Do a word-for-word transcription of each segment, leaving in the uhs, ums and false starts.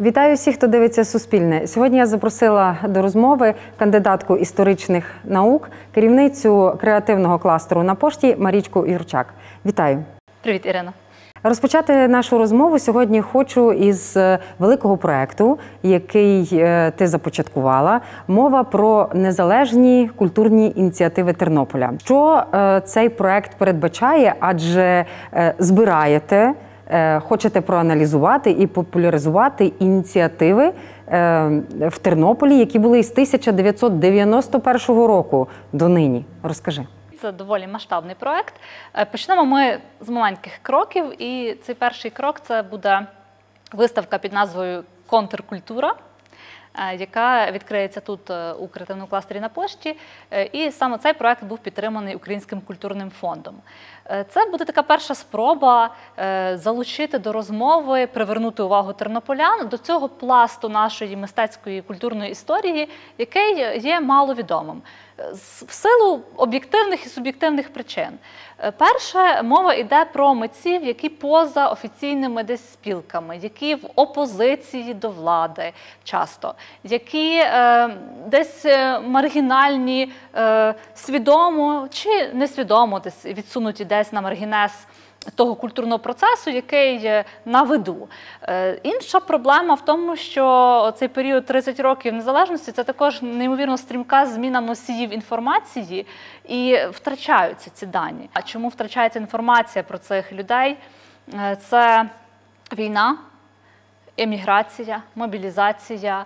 Вітаю всіх, хто дивиться «Суспільне». Сьогодні я запросила до розмови кандидатку історичних наук, керівницю креативного кластеру на пошті Марічку Юрчак. Вітаю. Привіт, Ірина. Розпочати нашу розмову сьогодні хочу із великого проєкту, який ти започаткувала. Мова про незалежні культурні ініціативи Тернополя. Що цей проєкт передбачає, адже збираєте, хочете проаналізувати і популяризувати ініціативи в Тернополі, які були із тисяча дев'ятсот дев'яносто першого року до нині. Розкажи. Це доволі масштабний проєкт. Почнемо ми з маленьких кроків, і цей перший крок – це буде виставка під назвою «Контркультура», яка відкриється тут у креативному кластері на пошті. І саме цей проєкт був підтриманий Українським культурним фондом. Це буде така перша спроба залучити до розмови, привернути увагу тернополян до цього пласту нашої мистецької культурної історії, який є маловідомим. В силу об'єктивних і суб'єктивних причин. Перше, мова йде про митців, які поза офіційними десь спілками, які в опозиції до влади часто, які е, десь маргінальні, е, свідомо чи несвідомо десь відсунуті десь на маргінез того культурного процесу, який на виду. Інша проблема в тому, що цей період тридцять років незалежності – це також неймовірно стрімка зміна носіїв інформації, і втрачаються ці дані. А чому втрачається інформація про цих людей? Це війна, еміграція, мобілізація,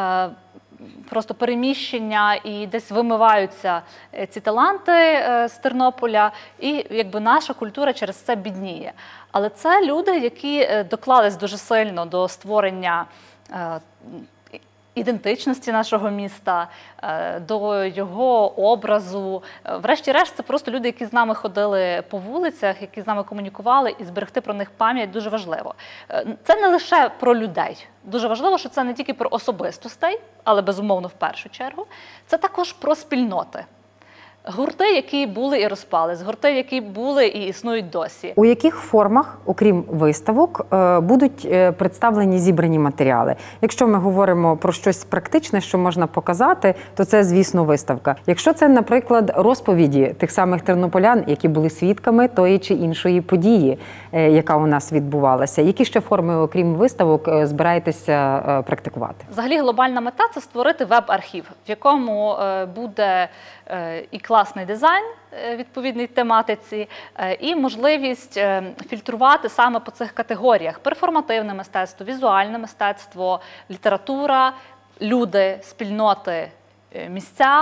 просто переміщення, і десь вимиваються ці таланти з Тернополя, і якби наша культура через це бідніє. Але це люди, які доклались дуже сильно до створення ідентичності нашого міста, до його образу. Врешті-решт, це просто люди, які з нами ходили по вулицях, які з нами комунікували, і зберегти про них пам'ять дуже важливо. Це не лише про людей. Дуже важливо, що це не тільки про особистостей, але, безумовно, в першу чергу. Це також про спільноти. Гурти, які були і розпались, гурти, які були і існують досі. У яких формах, окрім виставок, будуть представлені зібрані матеріали? Якщо ми говоримо про щось практичне, що можна показати, то це, звісно, виставка. Якщо це, наприклад, розповіді тих самих тернополян, які були свідками тої чи іншої події, яка у нас відбувалася, які ще форми, окрім виставок, збираєтеся практикувати? Взагалі, глобальна мета – це створити веб-архів, в якому буде і класний дизайн відповідній тематиці, і можливість фільтрувати саме по цих категоріях: перформативне мистецтво, візуальне мистецтво, література, люди, спільноти, місця,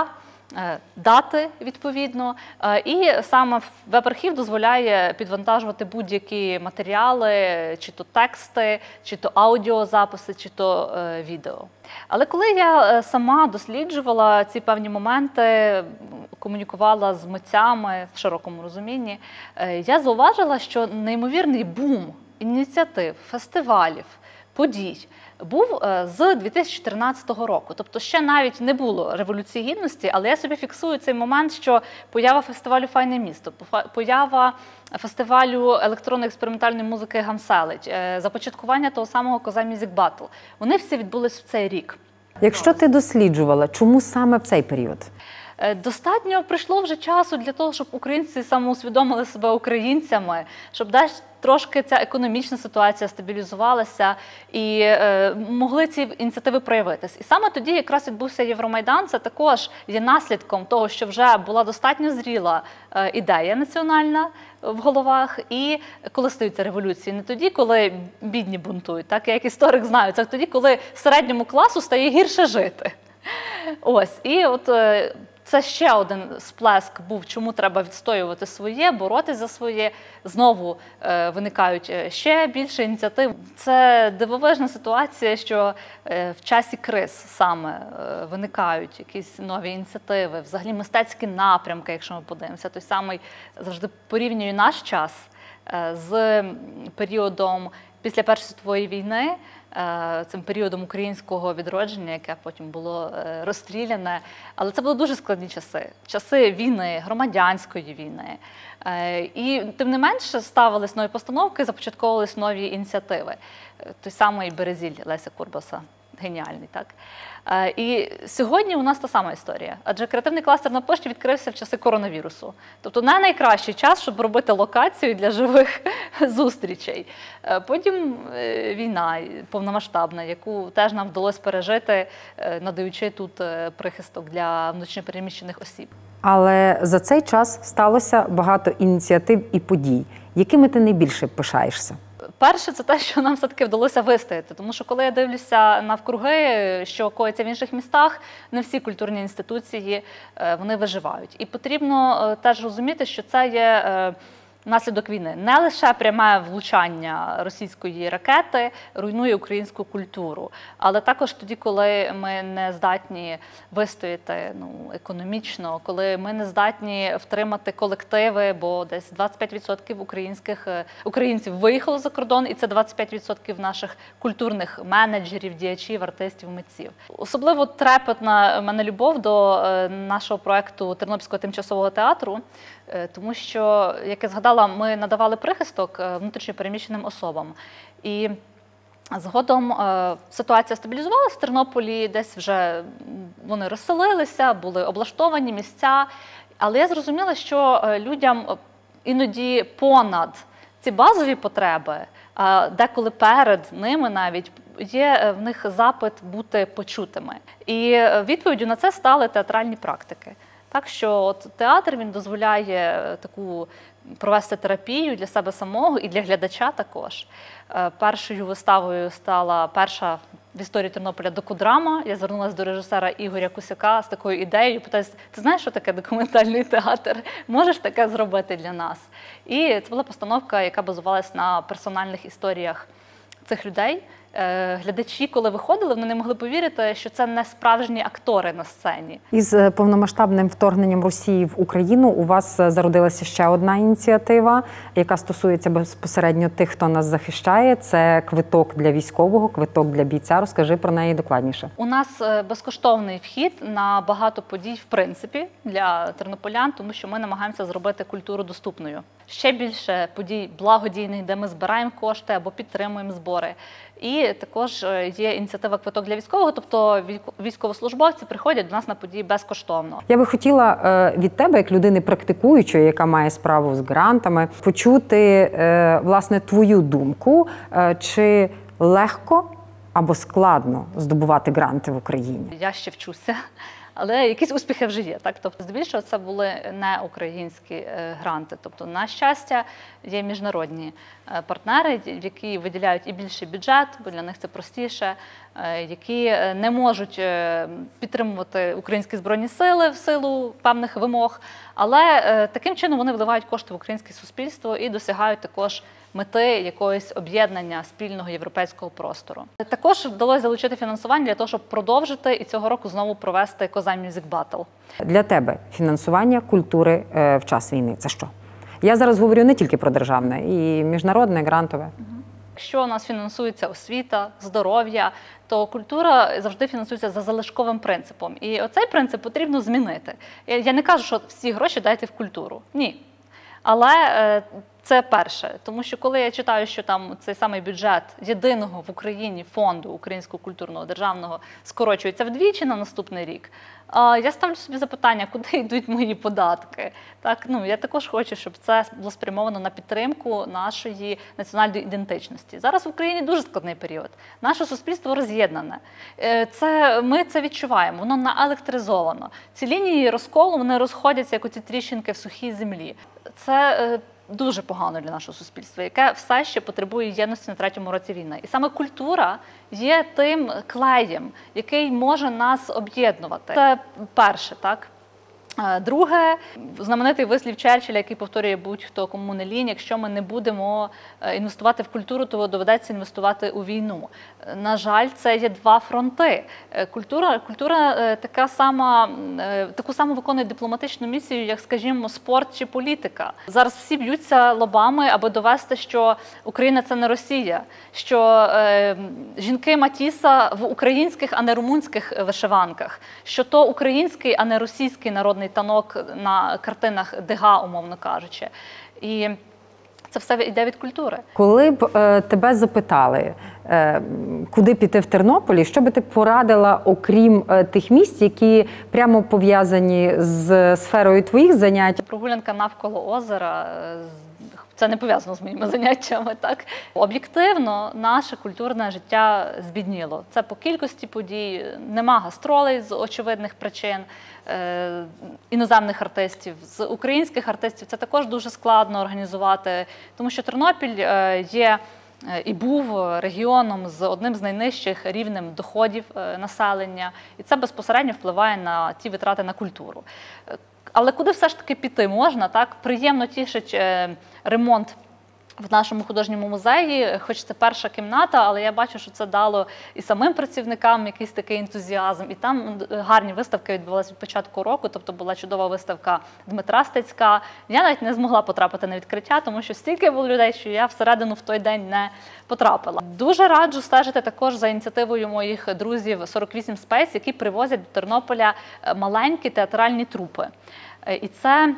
дати, відповідно. І саме веб-архів дозволяє підвантажувати будь-які матеріали, чи то тексти, чи то аудіозаписи, чи то відео. Але коли я сама досліджувала ці певні моменти, комунікувала з митцями в широкому розумінні, я зауважила, що неймовірний бум ініціатив, фестивалів, подій був з дві тисячі чотирнадцятого року. Тобто ще навіть не було Революції Гідності, але я собі фіксую цей момент, що поява фестивалю «Файне місто», поява фестивалю електронної експериментальної музики «Гамселить», започаткування того самого «Коза Мюзик Баттл», вони всі відбулись в цей рік. Якщо ти досліджувала, чому саме в цей період? Достатньо прийшло вже часу для того, щоб українці самоусвідомили себе українцями, щоб десь трошки ця економічна ситуація стабілізувалася і е, могли ці ініціативи проявитись. І саме тоді якраз відбувся Євромайдан. Це також є наслідком того, що вже була достатньо зріла е, ідея національна в головах, і коли стаються революції. Не тоді, коли бідні бунтують, так, я як історик знаю, це тоді, коли середньому класу стає гірше жити. Ось, і от е, це ще один сплеск був, чому треба відстоювати своє, боротись за своє. Знову е, виникають ще більше ініціатив. Це дивовижна ситуація, що е, в часі криз саме е, виникають якісь нові ініціативи, взагалі мистецькі напрямки, якщо ми подивимося. Той самий, завжди порівнюю наш час е, з періодом після Першої світової війни, цим періодом українського відродження, яке потім було розстріляне. Але це були дуже складні часи. Часи війни, громадянської війни. І тим не менше ставились нові постановки, започатковувались нові ініціативи. Той самий Березіль Леся Курбаса. Геніальний, так? І сьогодні у нас та сама історія. Адже креативний кластер на пошті відкрився в часи коронавірусу. Тобто не найкращий час, щоб робити локацію для живих зустрічей. Потім війна повномасштабна, яку теж нам вдалося пережити, надаючи тут прихисток для внутрішньопереміщених осіб. Але за цей час сталося багато ініціатив і подій. Якими ти найбільше пишаєшся? Перше, це те, що нам все-таки вдалося вистояти. Тому що коли я дивлюся навкруги, що коїться в інших містах, не всі культурні інституції, вони виживають. І потрібно теж розуміти, що це є наслідок війни. Не лише пряме влучання російської ракети руйнує українську культуру, але також тоді, коли ми не здатні вистояти ну, економічно, коли ми не здатні втримати колективи, бо десь двадцять п'ять відсотків українських українців виїхало за кордон, і це двадцять п'ять відсотків наших культурних менеджерів, діячів, артистів, митців. Особливо трепетна в мене любов до нашого проєкту Тернопільського тимчасового театру, тому що, як я згадала, ми надавали прихисток внутрішньопереміщеним особам. І згодом ситуація стабілізувалася в Тернополі, десь вже вони розселилися, були облаштовані місця. Але я зрозуміла, що людям іноді понад ці базові потреби, деколи перед ними навіть, є в них запит бути почутими. І відповіддю на це стали театральні практики. Так що от театр, він дозволяє таку провести терапію для себе самого і для глядача також. Першою виставою стала перша в історії Тернополя докудрама. Я звернулася до режисера Ігоря Кусяка з такою ідеєю, питаюся: ти знаєш, що таке документальний театр? Можеш таке зробити для нас? І це була постановка, яка базувалась на персональних історіях цих людей. Глядачі, коли виходили, вони не могли повірити, що це не справжні актори на сцені. Із повномасштабним вторгненням Росії в Україну у вас зародилася ще одна ініціатива, яка стосується безпосередньо тих, хто нас захищає. Це квиток для військового, квиток для бійця. Розкажи про неї докладніше. У нас безкоштовний вхід на багато подій, в принципі, для тернополян, тому що ми намагаємося зробити культуру доступною. Ще більше подій благодійних, де ми збираємо кошти або підтримуємо збори. І також є ініціатива «Квиток для військового», тобто військовослужбовці приходять до нас на події безкоштовно. Я би хотіла від тебе, як людини практикуючої, яка має справу з грантами, почути, власне, твою думку, чи легко або складно здобувати гранти в Україні? Я ще вчуся. Але якісь успіхи вже є. Так? Тобто, здебільшого, це були не українські гранти. Тобто, на щастя, є міжнародні партнери, які виділяють і більший бюджет, бо для них це простіше, які не можуть підтримувати українські збройні сили в силу певних вимог, але таким чином вони вливають кошти в українське суспільство і досягають також мети якогось об'єднання спільного європейського простору. Також вдалося залучити фінансування для того, щоб продовжити і цього року знову провести Козань Music Battle. Для тебе фінансування культури в час війни – це що? Я зараз говорю не тільки про державне, і міжнародне, грантове. Якщо у нас фінансується освіта, здоров'я, то культура завжди фінансується за залишковим принципом. І оцей принцип потрібно змінити. Я не кажу, що всі гроші дайте в культуру. Ні. Але це перше, тому що коли я читаю, що там цей самий бюджет єдиного в Україні фонду українського культурного державного скорочується вдвічі на наступний рік, я ставлю собі запитання, куди йдуть мої податки. Так, ну, я також хочу, щоб це було спрямовано на підтримку нашої національної ідентичності. Зараз в Україні дуже складний період. Наше суспільство роз'єднане. Це, ми це відчуваємо, воно наелектризовано. Ці лінії розколу, вони розходяться, як оці тріщинки в сухій землі. Це дуже погано для нашого суспільства, яке все ще потребує єдності на третьому році війни. І саме культура є тим клеєм, який може нас об'єднувати. Це перше, так? Друге, знаменитий вислів Черчилля, який повторює будь-хто, кому не лінь: якщо ми не будемо інвестувати в культуру, то доведеться інвестувати у війну. На жаль, це є два фронти. Культура, культура така сама, таку саму виконує дипломатичну місію, як, скажімо, спорт чи політика. Зараз всі б'ються лобами, аби довести, що Україна – це не Росія, що е, жінки Матіса в українських, а не румунських вишиванках, що то український, а не російський народний танок на картинах Дега, умовно кажучи. І це все йде від культури. Коли б е, тебе запитали, е, куди піти в Тернополі, що би ти порадила, окрім е, тих місць, які прямо пов'язані з сферою твоїх занять? Прогулянка навколо озера – це не пов'язано з моїми заняттями, так? Об'єктивно, наше культурне життя збідніло. Це по кількості подій, нема гастролей з очевидних причин, е, іноземних артистів. З українських артистів це також дуже складно організувати, тому що Тернопіль е, є і був регіоном з одним з найнижчих рівнем доходів е, населення, і це безпосередньо впливає на ті витрати на культуру. Але куди все ж таки піти можна, так? Приємно тішить е, ремонт в нашому художньому музеї, хоч це перша кімната, але я бачу, що це дало і самим працівникам якийсь такий ентузіазм. І там гарні виставки відбувалися від початку року, тобто була чудова виставка Дмитра Стецька. Я навіть не змогла потрапити на відкриття, тому що стільки було людей, що я всередину в той день не потрапила. Дуже раджу стежити також за ініціативою моїх друзів сорок вісім Space, які привозять до Тернополя маленькі театральні трупи. І це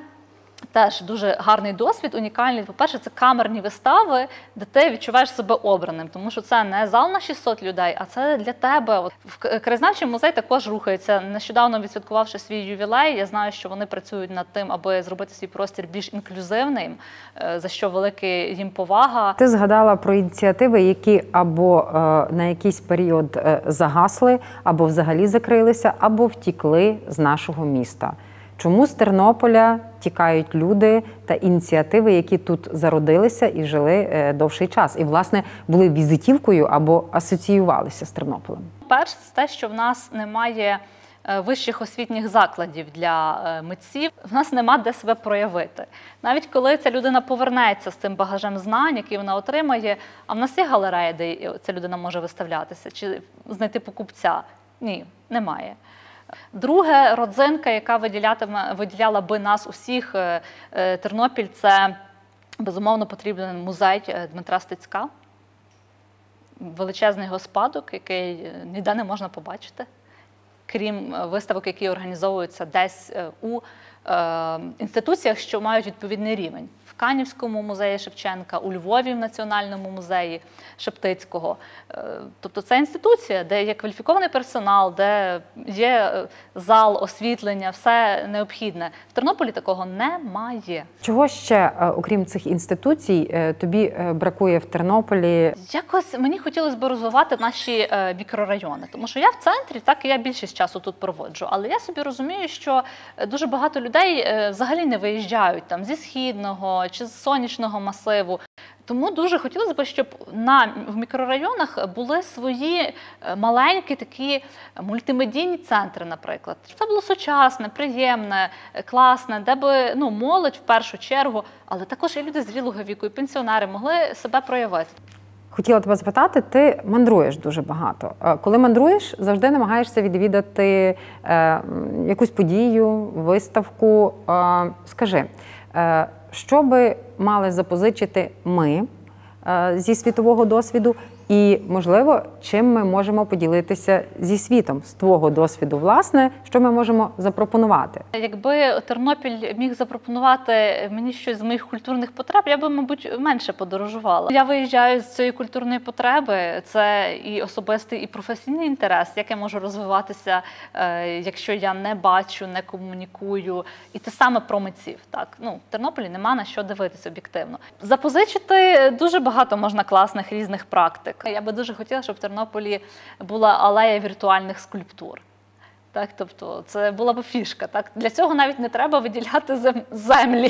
теж дуже гарний досвід, унікальний. По-перше, це камерні вистави, де ти відчуваєш себе обраним, тому що це не зал на шістсот людей, а це для тебе. В Краєзнавчий музей також рухається. Нещодавно відсвяткувавши свій ювілей, я знаю, що вони працюють над тим, аби зробити свій простір більш інклюзивним, за що велика їм повага. Ти згадала про ініціативи, які або е, на якийсь період е, загасли, або взагалі закрилися, або втікли з нашого міста. Чому з Тернополя тікають люди та ініціативи, які тут зародилися і жили довший час, і, власне, були візитівкою або асоціювалися з Тернополем? Перше, те, що в нас немає вищих освітніх закладів для митців, в нас нема де себе проявити. Навіть коли ця людина повернеться з цим багажем знань, який вона отримає, а в нас є галерея, де ця людина може виставлятися, чи знайти покупця? Ні, немає. Друге, родзинка, яка виділяла би нас усіх, Тернопіль, це, безумовно, потрібен музей Дмитра Стецька. Величезний його спадок, який ніде не можна побачити, крім виставок, які організовуються десь у інституціях, що мають відповідний рівень. В Канівському музеї Шевченка, у Львові в Національному музеї Шептицького. Тобто це інституція, де є кваліфікований персонал, де є зал, освітлення, все необхідне. В Тернополі такого немає. Чого ще, окрім цих інституцій, тобі бракує в Тернополі? Якось мені хотілося б розвивати наші мікрорайони, тому що я в центрі, так і я більшість часу тут проводжу, але я собі розумію, що дуже багато людей взагалі не виїжджають там зі Східного чи з Сонячного масиву. Тому дуже хотілося б, щоб на, в мікрорайонах були свої маленькі такі мультимедійні центри, наприклад. Щоб це було сучасне, приємне, класне, де би ну, молодь в першу чергу, але також і люди зрілого віку, і пенсіонери могли себе проявити. Хотіла тебе запитати, ти мандруєш дуже багато. Коли мандруєш, завжди намагаєшся відвідати е, якусь подію, виставку. Е, скажи, е, що би мали запозичити ми е, зі світового досвіду і, можливо, чим ми можемо поділитися зі світом, з твого досвіду, власне, що ми можемо запропонувати? Якби Тернопіль міг запропонувати мені щось з моїх культурних потреб, я би, мабуть, менше подорожувала. Я виїжджаю з цієї культурної потреби, це і особистий, і професійний інтерес, як я можу розвиватися, якщо я не бачу, не комунікую. І те саме про митців. Так? Ну, в Тернополі нема на що дивитися об'єктивно. Запозичити дуже багато можна класних різних практик. Я би дуже хотіла, щоб в Тернополі була алея віртуальних скульптур. Так, тобто це була б фішка. Так? Для цього навіть не треба виділяти землі.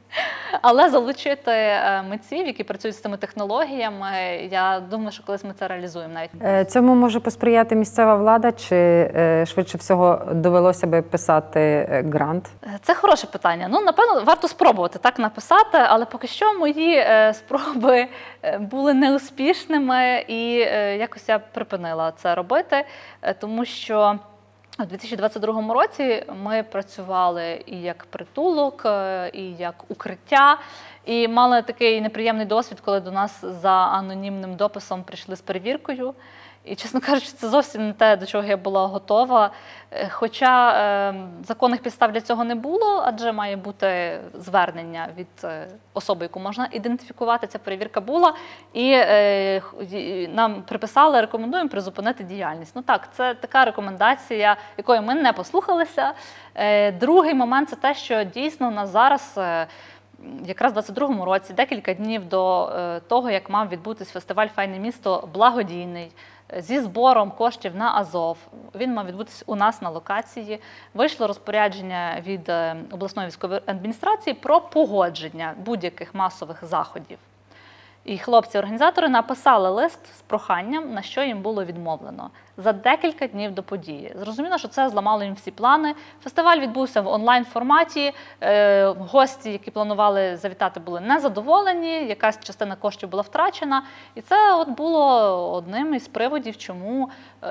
Але залучити митців, які працюють з цими технологіями, я думаю, що колись ми це реалізуємо навіть. Цьому може посприяти місцева влада, чи швидше всього довелося би писати грант? Це хороше питання. Ну, напевно, варто спробувати так написати, але поки що мої спроби були неуспішними і якось я припинила це робити, тому що у дві тисячі двадцять другому році ми працювали і як притулок, і як укриття, і мали такий неприємний досвід, коли до нас за анонімним дописом прийшли з перевіркою. І, чесно кажучи, це зовсім не те, до чого я була готова. Хоча е, законних підстав для цього не було, адже має бути звернення від е, особи, яку можна ідентифікувати, ця перевірка була. І е, нам приписали, рекомендуємо призупинити діяльність. Ну так, це така рекомендація, якої ми не послухалися. Е, другий момент – це те, що дійсно у нас зараз, е, якраз у двадцять другому році, декілька днів до е, того, як мав відбутись фестиваль «Файне місто» благодійний, зі збором коштів на Азов. Він мав відбутися у нас на локації. Вийшло розпорядження від обласної військової адміністрації про погодження будь-яких масових заходів. І хлопці-організатори написали лист з проханням, на що їм було відмовлено за декілька днів до події. Зрозуміло, що це зламало їм всі плани. Фестиваль відбувся в онлайн-форматі, гості, які планували завітати, були незадоволені, якась частина коштів була втрачена. І це от було одним із приводів, чому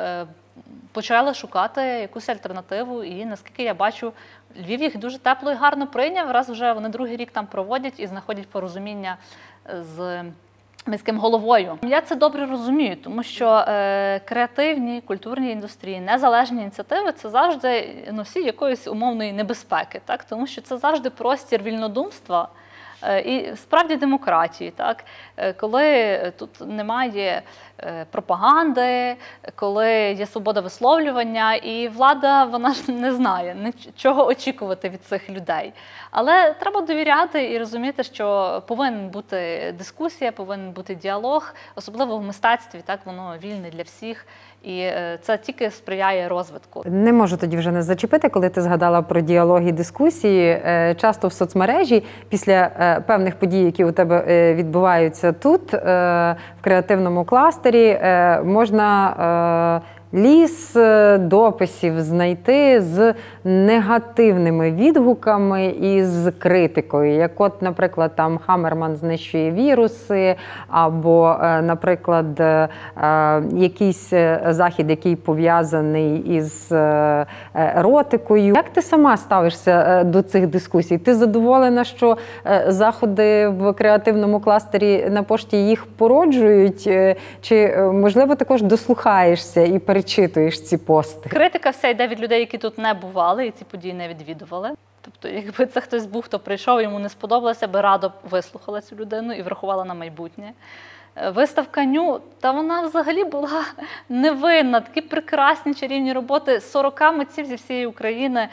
почали шукати якусь альтернативу. І, наскільки я бачу, Львів їх дуже тепло і гарно прийняв, раз вже вони другий рік там проводять і знаходять порозуміння з міським головою. Я це добре розумію, тому що е, креативні, культурні індустрії, незалежні ініціативи – це завжди носій якоїсь умовної небезпеки, так? Тому що це завжди простір вільнодумства е, і справді демократії, так? Е, коли тут немає е, пропаганди, коли є свобода висловлювання, і влада, вона ж не знає, чого очікувати від цих людей. Але треба довіряти і розуміти, що повинна бути дискусія, повинен бути діалог, особливо в мистецтві, так, воно вільне для всіх, і це тільки сприяє розвитку. Не можу тоді вже не зачепити, коли ти згадала про діалог і дискусії. Часто в соцмережі, після певних подій, які у тебе відбуваються тут, в креативному кластері, можна ліс дописів знайти з негативними відгуками і з критикою. Як от, наприклад, там Хамерман знищує віруси, або, наприклад, якийсь захід, який пов'язаний із еротикою. Як ти сама ставишся до цих дискусій? Ти задоволена, що заходи в креативному кластері на пошті їх породжують? Чи, можливо, також дослухаєшся і перечитуєш ці пости? Критика вся йде від людей, які тут не бували і ці події не відвідували. Тобто, якби це хтось був, хто прийшов, йому не сподобалося, би радо вислухала цю людину і врахувала на майбутнє. Виставка Ню, та вона взагалі була невинна, такі прекрасні чарівні роботи, сорок митців зі всієї України,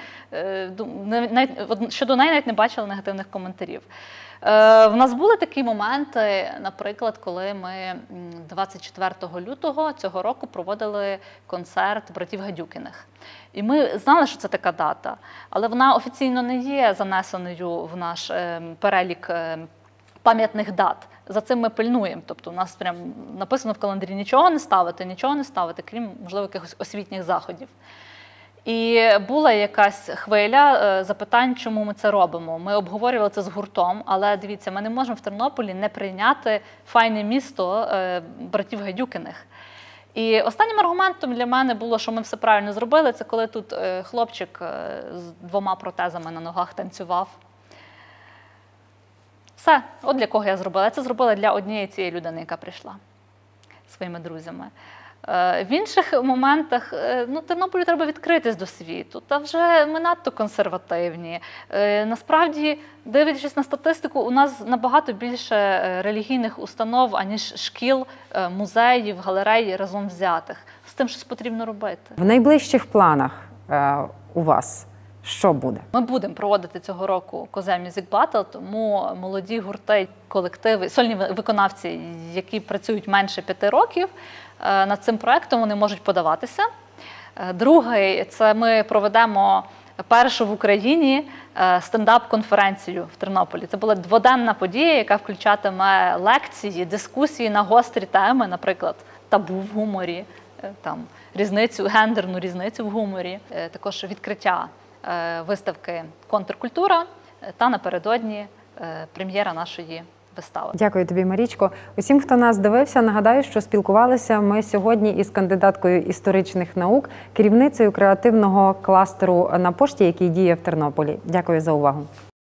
щодо неї навіть не бачила негативних коментарів. В нас були такі моменти, наприклад, коли ми двадцять четвертого лютого цього року проводили концерт братів Гадюкіних. І ми знали, що це така дата, але вона офіційно не є занесеною в наш перелік пам'ятних дат. За цим ми пильнуємо. Тобто у нас прям написано в календарі нічого не ставити, нічого не ставити, крім, можливо, якихось освітніх заходів. І була якась хвиля запитань, чому ми це робимо. Ми обговорювали це з гуртом, але дивіться, ми не можемо в Тернополі не прийняти файне місто братів Гадюкіних. І останнім аргументом для мене було, що ми все правильно зробили, це коли тут хлопчик з двома протезами на ногах танцював. Все, от для кого я зробила. Я це зробила для однієї цієї людини, яка прийшла своїми друзями. В інших моментах, ну, Тернополю треба відкритись до світу, та вже ми надто консервативні. Насправді, дивлячись на статистику, у нас набагато більше релігійних установ, аніж шкіл, музеїв, галерей разом взятих. З тим щось потрібно робити. В найближчих планах е, у вас що буде? Ми будемо проводити цього року Козел Music Battle, тому молоді гурти, колективи, сольні виконавці, які працюють менше п'яти років, над цим проєктом вони можуть подаватися. Другий – це ми проведемо першу в Україні стендап-конференцію в Тернополі. Це була дводенна подія, яка включатиме лекції, дискусії на гострі теми, наприклад, табу в гуморі, там, різницю, гендерну різницю в гуморі, також відкриття виставки «Контркультура» та напередодні прем'єра нашої вистави. Дякую тобі, Марічко. Усім, хто нас дивився, нагадаю, що спілкувалися ми сьогодні із кандидаткою історичних наук, керівницею креативного кластеру на пошті, який діє в Тернополі. Дякую за увагу.